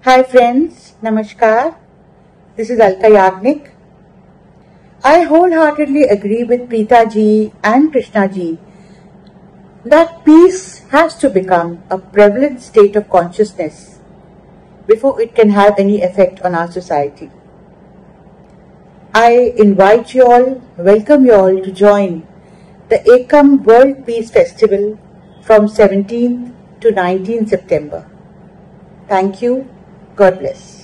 Hi friends, Namaskar. This is Alka Yagnik. I wholeheartedly agree with Ji and Krishnaji that peace has to become a prevalent state of consciousness before it can have any effect on our society. I invite you all, welcome you all to join the Ekam World Peace Festival from 17th to 19th September. Thank you. God bless.